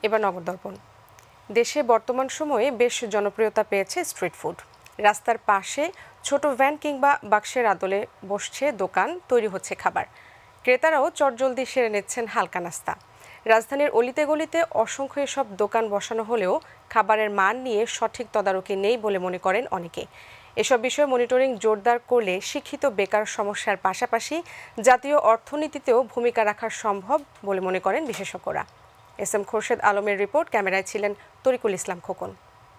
এবার নগর দর্পণ। দেশে বর্তমান সময়ে বেশ জনপ্রিয়তা পেয়েছে স্ট্রিট ফুড। রাস্তার পাশে ছোট ভ্যান কিংবা বাক্সের আদলে বসছে দোকান, তৈরি হচ্ছে খাবার। ক্রেতারাও চটজলদি সেরে নিচ্ছেন হালকা নাস্তা। রাজধানীর অলিতে গলিতে অসংখ্য এসব দোকান বসানো হলেও খাবারের মান নিয়ে সঠিক তদারকি নেই বলে মনে করেন অনেকে। এসব বিষয়ে মনিটরিং জোরদার করলে শিক্ষিত বেকার সমস্যার পাশাপাশি জাতীয় অর্থনীতিতেও ভূমিকা রাখা সম্ভব বলে মনে করেন বিশেষজ্ঞরা। এস এম খোরশেদ আলমের রিপোর্ট, ক্যামেরায় ছিলেন তরিকুল ইসলাম খোকন।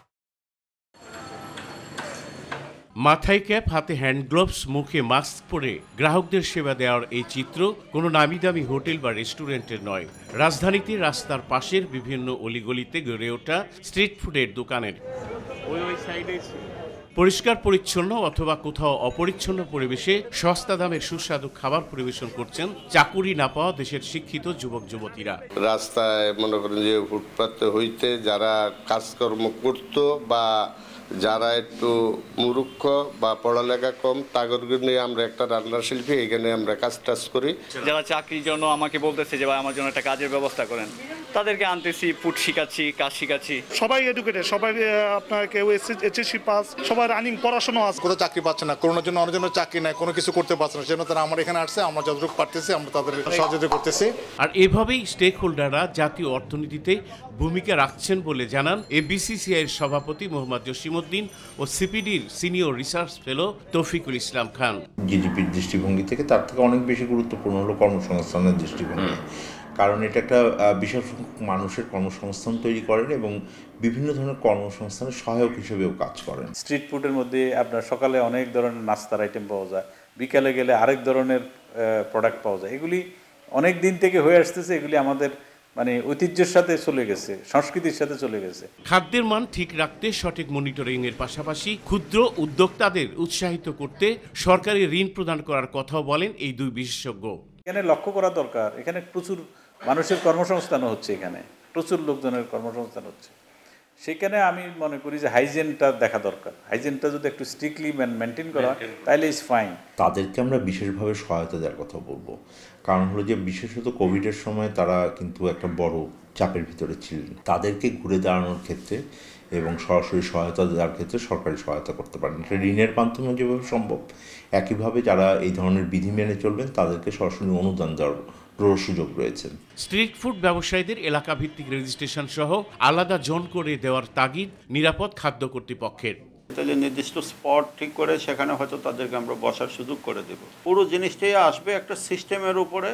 মাথায় ক্যাপ, হাতে হ্যান্ড গ্লোভস, মুখে মাস্ক পরে গ্রাহকদের সেবা দেওয়ার এই চিত্র কোনো নামি দামি হোটেল বা রেস্টুরেন্টের নয়। রাজধানীতে রাস্তার পাশের বিভিন্ন অলিগলিতে গড়ে ওঠা স্ট্রিট ফুডের দোকানের। ওই সাইডে পরিষ্কার পরিচ্ছন্ন অথবা কোথাও অপরিচ্ছন্ন পরিবেশে সস্তা দামের সুস্বাদু খাবার পরিবেশন করছেন চাকুরি না পাওয়া দেশের শিক্ষিত যুবক যুবতীরা। রাস্তায় মনে করেন যে ফুটপাতে হইতে যারা কাজকর্ম করত বা যারা একটু মূর্খ বা পড়ালেখা কম, তাদেরকে নিয়ে আমরা একটা রান্নার শিল্পী, এখানে আমরা কাজ করি। যারা চাকরির জন্য আমাকে বলতেছে যে ভাই আমার জন্য একটা কাজের ব্যবস্থা করেন, তাদেরকে আনতেছি, ফুড শিখাচ্ছি, কাজ শিখাচ্ছি। সবাই এডুকেটেড, সবাই আপনার কেউ এইচএসসি পাস, সবাই রানিং পড়াশোনা আছে। কোথাও চাকরি পাচ্ছে না, করোনার জন্য অনেকজনের চাকরি নাই, কোনো কিছু করতে পারছে না, সেজন্য তারা আমার এখানে আসছে। আমরা যতটুকু পারতেছি আমরা তাদের সহযোগিতা করতেছি। আর এভাবেই স্টেক হোল্ডাররা জাতীয় অর্থনীতিতে ভূমিকা রাখছেন বলে জানান এবিসিসিআইয়ের সভাপতি মোহাম্মদ জসিমউদ্দিন ও সিপিডির senior research fellow Towfiqul Islam Khan. জিডিপির দৃষ্টিভঙ্গি থেকে তার থেকে অনেক বেশি গুরুত্বপূর্ণ হলো কর্মসংস্থানের দৃষ্টিভঙ্গি, কারণ এটা একটা বিশাল সংখ্যক মানুষের কর্মসংস্থান তৈরি করেন এবং বিভিন্ন ধরনের কর্মসংস্থানের সহায়ক হিসেবেও কাজ করেন। স্ট্রিট ফুডের মধ্যে আপনার সকালে অনেক ধরনের নাস্তার আইটেম পাওয়া যায়, বিকালে গেলে আরেক ধরনের প্রোডাক্ট পাওয়া যায়। এগুলি অনেক দিন থেকে হয়ে আসতেছে, এগুলি আমাদের মানে ঐতিহ্যের সাথে চলে গেছে, সংস্কৃতির সাথে চলে গেছে। খাদ্যের মান ঠিক রাখতে সঠিক মনিটরিং এর পাশাপাশি ক্ষুদ্র উদ্যোক্তাদের উৎসাহিত করতে সরকারি ঋণ প্রদান করার কথাও বলেন এই দুই বিশেষজ্ঞ। এখানে লক্ষ্য করা দরকার, এখানে প্রচুর মানুষের কর্মসংস্থান হচ্ছে, এখানে প্রচুর লোকজনের কর্মসংস্থান হচ্ছে। সেখানে আমি মনে করি যে হাইজেনটা দেখা দরকার। হাইজেনটা যদি একটু স্ট্রিক্টলি মেনটেন করা তাহলে ইজ ফাইন। তাদেরকে আমরা বিশেষভাবে সহায়তা দেওয়ার কথা বলবো, কারণ হলো যে বিশেষত কোভিডের সময় তারা কিন্তু একটা বড় চাপের ভিতরে ছিলেন। তাদেরকে ঘুরে দাঁড়ানোর ক্ষেত্রে এবং সরাসরি সহায়তা দেওয়ার ক্ষেত্রে সরকারি সহায়তা করতে পারেন, এটা ঋণের মাধ্যমে যেভাবে সম্ভব। একইভাবে যারা এই ধরনের বিধি মেনে চলবেন তাদেরকে সরাসরি অনুদান দেওয়ার সুযোগ রয়েছে। স্ট্রিট ফুড ব্যবসায়ীদের এলাকা ভিত্তিক রেজিস্ট্রেশন সহ আলাদা জোন করে দেওয়ার তাগিদ নিরাপদ খাদ্য কর্তৃপক্ষের। তাহলে নির্দিষ্ট স্পট ঠিক করে সেখানে হয়তো তাদেরকে আমরা বসার সুযোগ করে দেব। পুরো জিনিসটাই আসবে একটা সিস্টেমের উপরে।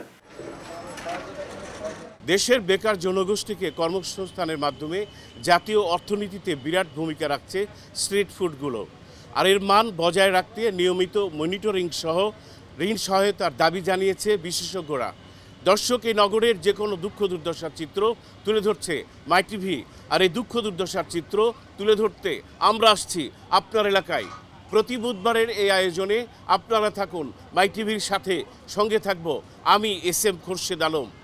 দেশের বেকার জনগোষ্ঠীকে কর্মসংস্থানের মাধ্যমে জাতীয় অর্থনীতিতে বিরাট ভূমিকা রাখছে স্ট্রিট ফুডগুলো। আর এর মান বজায় রাখতে নিয়মিত মনিটরিং সহ ঋণ সহায়তার দাবি জানিয়েছে বিশেষজ্ঞরা। দর্শক, এই নগরের যে কোনো দুঃখ দুর্দশার চিত্র তুলে ধরছে মাইটিভি, আর এই দুঃখ দুর্দশার চিত্র তুলে ধরতে আমরা আসছি আপনার এলাকায়। প্রতি বুধবারের এই আয়োজনে আপনারা থাকুন মাইটিভির সাথে, সঙ্গে থাকব আমি এস এম খোরশেদ আলম।